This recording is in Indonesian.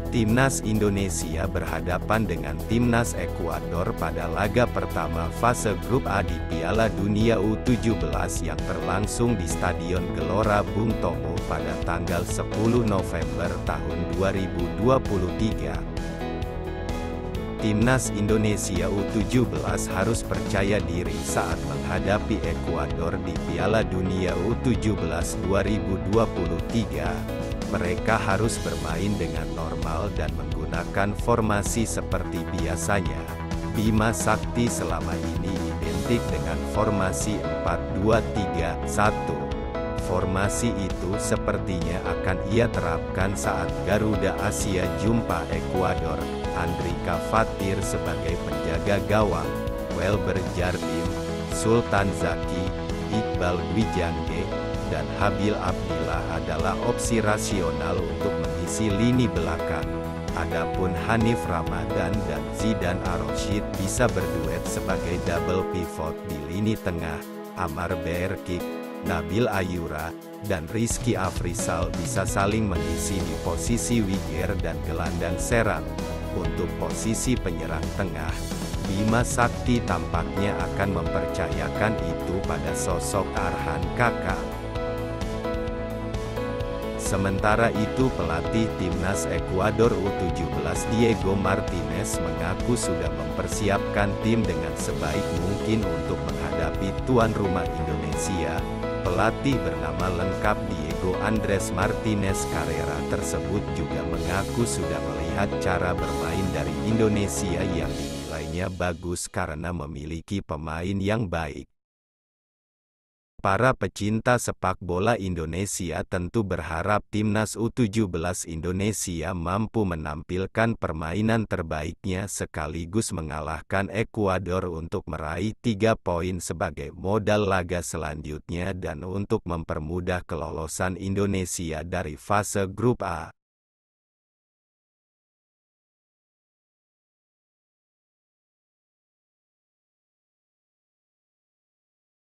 Timnas Indonesia berhadapan dengan Timnas Ekuador pada laga pertama fase Grup A di Piala Dunia U17 yang berlangsung di Stadion Gelora Bung Tomo pada tanggal 10 November tahun 2023. Timnas Indonesia U17 harus percaya diri saat menghadapi Ekuador di Piala Dunia U17 2023. Mereka harus bermain dengan normal dan menggunakan formasi seperti biasanya. Bima Sakti selama ini identik dengan formasi 4-2-3-1. Formasi itu sepertinya akan ia terapkan saat Garuda Asia jumpa Ekuador. Andrika Fatir sebagai penjaga gawang, Welber Jardim, Sultan Zaki, Iqbal Dwijangge, dan Habil Abdillah adalah opsi rasional untuk mengisi lini belakang. Adapun Hanif Ramadan dan Zidan Aroshid bisa berduet sebagai double pivot di lini tengah. Amar Berkik, Nabil Ayura, dan Rizky Afrizal bisa saling mengisi di posisi winger dan gelandang serang. Untuk posisi penyerang tengah, Bima Sakti tampaknya akan mempercayakan itu pada sosok Arhan Kakak. Sementara itu pelatih Timnas Ekuador U17 Diego Martinez mengaku sudah mempersiapkan tim dengan sebaik mungkin untuk menghadapi tuan rumah Indonesia. Pelatih bernama lengkap Diego Andres Martinez Carrera tersebut juga mengaku sudah melihat cara bermain dari Indonesia yang dinilainya bagus karena memiliki pemain yang baik. Para pecinta sepak bola Indonesia tentu berharap Timnas U17 Indonesia mampu menampilkan permainan terbaiknya sekaligus mengalahkan Ekuador untuk meraih 3 poin sebagai modal laga selanjutnya dan untuk mempermudah kelolosan Indonesia dari fase Grup A.